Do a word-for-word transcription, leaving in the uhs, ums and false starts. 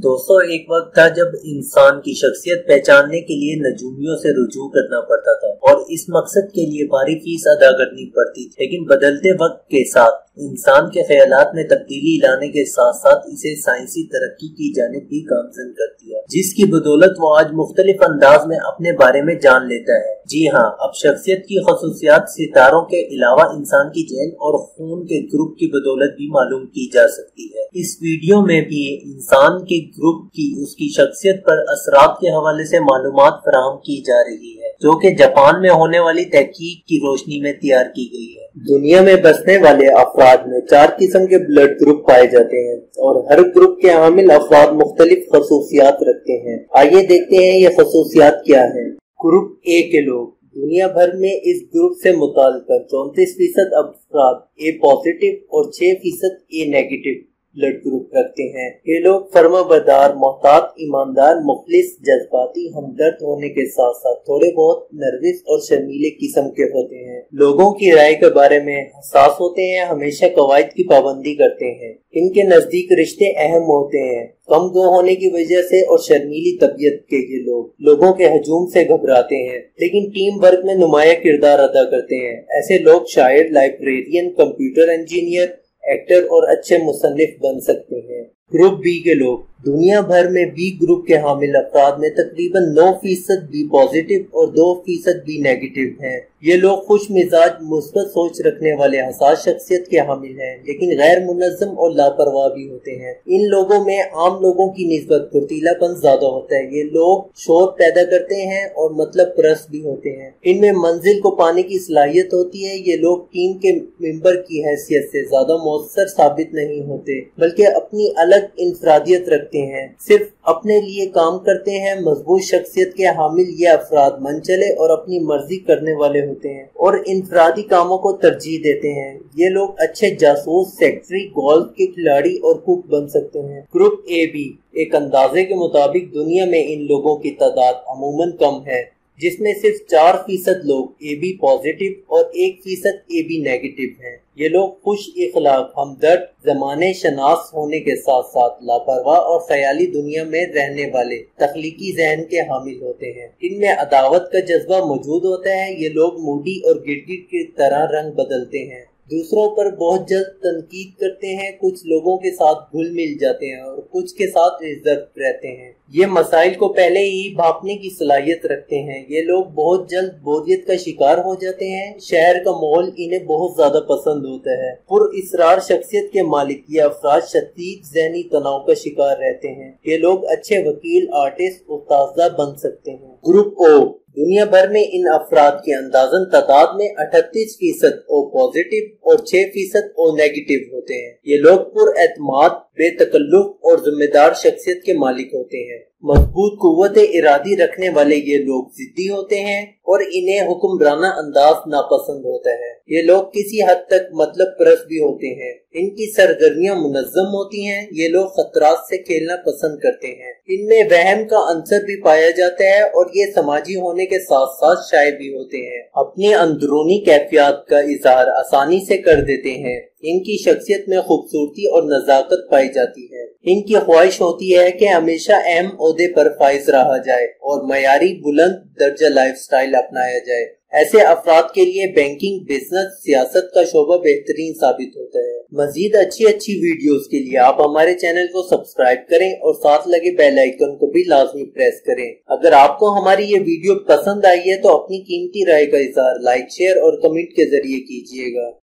दोस्तों, एक वक्त था जब इंसान की शख्सियत पहचानने के लिए नजूमियों से रुजू करना पड़ता था और इस मकसद के लिए भारी फीस अदा करनी पड़ती थी। लेकिन बदलते वक्त के साथ इंसान के ख्यालात में तब्दीली लाने के साथ साथ इसे साइंसी तरक्की की जानिब भी गामजन कर दिया, जिसकी बदौलत वो आज मुख्तलिफ अंदाज में अपने बारे में जान लेता है। जी हाँ, अब शख्सियत की खसूसियात सितारों के अलावा इंसान की जेन और खून के ग्रुप की बदौलत भी मालूम की जा सकती है। इस वीडियो में भी इंसान के ग्रुप की उसकी शख्सियत पर असरात के हवाले से मालूमात फराहम की जा रही है, जो कि जापान में होने वाली तहकीक की रोशनी में तैयार की गई है। दुनिया में बसने वाले अफराद में चार किस्म के ब्लड ग्रुप पाए जाते हैं और हर ग्रुप के हामिल अफराद मुख्तलिफ खसूसियात रखते हैं। आइए देखते हैं ये खसूसियात क्या है। ग्रुप ए के लोग। दुनिया भर में इस ग्रुप से मुताल्लिक़ चौंतीस फीसद अफराद ए पॉजिटिव और छह फीसद ए नेगेटिव ब्लड ग्रुप रखते हैं। ये लोग फर्माबरदार, मोहतात, ईमानदार, मुखलिस, जज्बाती, हमदर्द होने के साथ साथ थोड़े बहुत नर्वस और शर्मीले किस्म के होते हैं। लोगों की राय के बारे में हसास होते हैं, हमेशा कवायद की पाबंदी करते हैं। इनके नजदीक रिश्ते अहम होते हैं। कम गो होने की वजह से और शर्मीली तबीयत के ये लोग लोगों के हजूम से घबराते हैं, लेकिन टीम वर्क में नुमाया किरदार अदा करते हैं। ऐसे लोग शायर, लाइब्रेरियन, कंप्यूटर इंजीनियर, एक्टर और अच्छे मुसन्निफ बन सकते हैं। ग्रुप बी के लोग। दुनिया भर में बी ग्रुप के हामिल अफराद में तकरीबन नौ फीसद बी पॉजिटिव और दो फीसद बी नेगेटिव हैं। ये लोग खुश मिजाज, मुस्बत सोच रखने वाले हसास शख्सियत के हामिल हैं, लेकिन गैर मुनज़्ज़म और लापरवाह भी होते हैं। इन लोगों में आम लोगों की निस्बत फुर्तीलापन ज्यादा होता है। ये लोग शोर पैदा करते हैं और मतलब परस्त भी होते हैं। इनमें मंजिल को पाने की सलाहियत होती है। ये लोग टीम के मेंबर की हैसियत से ज्यादा मौसर साबित नहीं होते, बल्कि अपनी अलग इंफरादियत रखते हैं, सिर्फ अपने लिए काम करते हैं। मजबूत शख्सियत के हामिल ये अफराद मनचले और अपनी मर्जी करने वाले होते हैं और इंफरादी कामों को तरजीह देते हैं। ये लोग अच्छे जासूस, सेक्रेटरी, गोल्फ के खिलाड़ी और कुक बन सकते हैं। Group A B. एक अंदाजे के मुताबिक दुनिया में इन लोगों की तादाद अमूमन कम है, जिसमें सिर्फ चार फीसद लोग ए बी पॉजिटिव और एक फीसद ए बी नेगेटिव हैं। ये लोग खुश इखलाक, हमदर्द, ज़माने शनास होने के साथ साथ लापरवाह और ख्याली दुनिया में रहने वाले तख्लीकी ज़हन के हामिल होते हैं। इनमें अदावत का जज्बा मौजूद होता है। ये लोग मूडी और गिरगिट की तरह रंग बदलते हैं, दूसरों पर बहुत जल्द तनकीद करते हैं, कुछ लोगों के साथ घुल मिल जाते हैं और कुछ के साथ रिजर्व रहते हैं। ये मसाइल को पहले ही भांपने की सलाहियत रखते हैं। ये लोग बहुत जल्द बोरियत का शिकार हो जाते हैं। शहर का माहौल इन्हें बहुत ज्यादा पसंद होता है। पुरइसरार शख्सियत के मालिक ये अफराद शदीद ज़हनी तनाव का शिकार रहते हैं। ये लोग अच्छे वकील, आर्टिस्ट, उस्ताद बन सकते हैं। Group O. दुनिया भर में इन अफराद की अंदाजन तादाद में अठतीस फीसद ओ पॉजिटिव और छह फीसद ओ नेगेटिव होते हैं। ये लोग पुरएतमाद, बेतकल्लुफ और जिम्मेदार शख्सियत के मालिक होते हैं। मजबूत कुव्वत इरादी रखने वाले ये लोग जिद्दी होते हैं और इन्हें हुक्मराना अंदाज नापसंद होता है। ये लोग किसी हद तक मतलब परस्त भी होते हैं। इनकी सरगर्मियां मुनज़्ज़म होती हैं। ये लोग खतरात से खेलना पसंद करते हैं। इनमें वहम का अंसर भी पाया जाता है और ये समाजी होने के साथ साथ शायर भी होते हैं। अपनी अंदरूनी कैफियत का इजहार आसानी से कर देते हैं। इनकी शख्सियत में खूबसूरती और नजाकत पाई जाती है। इनकी ख्वाहिश होती है कि हमेशा अहम ओहदे पर फाइज रहा जाए और मयारी बुलंद दर्जा लाइफ स्टाइल अपनाया जाए। ऐसे अफराद के लिए बैंकिंग, बिजनेस, सियासत का शोबा बेहतरीन साबित होता है। मजीद अच्छी अच्छी वीडियोस के लिए आप हमारे चैनल को सब्सक्राइब करें और साथ लगे बेल आइकन को भी लाजमी प्रेस करें। अगर आपको हमारी ये वीडियो पसंद आई है तो अपनी कीमती राय का इजहार लाइक, शेयर और कमेंट के जरिए कीजिएगा।